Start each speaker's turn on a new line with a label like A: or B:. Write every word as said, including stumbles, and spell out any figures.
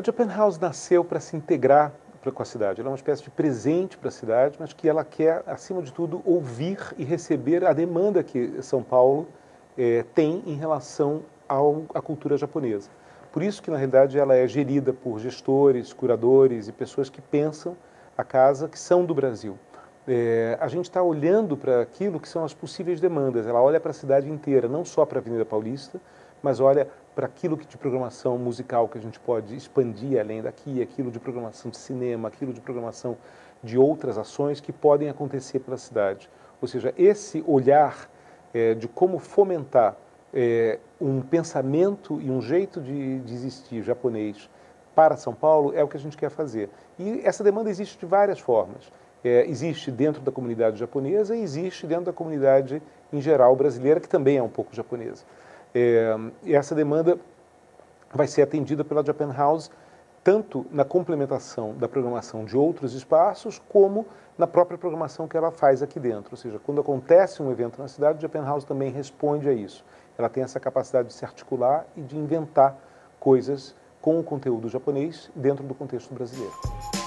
A: A Japan House nasceu para se integrar com a cidade. Ela é uma espécie de presente para a cidade, mas que ela quer, acima de tudo, ouvir e receber a demanda que São Paulo eh, tem em relação ao, à cultura japonesa. Por isso que, na realidade, ela é gerida por gestores, curadores e pessoas que pensam a casa, que são do Brasil. É, a gente está olhando para aquilo que são as possíveis demandas. Ela olha para a cidade inteira, não só para a Avenida Paulista, mas olha para aquilo que de programação musical que a gente pode expandir além daqui, aquilo de programação de cinema, aquilo de programação de outras ações que podem acontecer pela cidade. Ou seja, esse olhar é, de como fomentar é, um pensamento e um jeito de, de existir japonês para São Paulo é o que a gente quer fazer. E essa demanda existe de várias formas. É, existe dentro da comunidade japonesa e existe dentro da comunidade em geral brasileira, que também é um pouco japonesa. É, e essa demanda vai ser atendida pela Japan House tanto na complementação da programação de outros espaços, como na própria programação que ela faz aqui dentro. Ou seja, quando acontece um evento na cidade, a Japan House também responde a isso. Ela tem essa capacidade de se articular e de inventar coisas com o conteúdo japonês dentro do contexto brasileiro.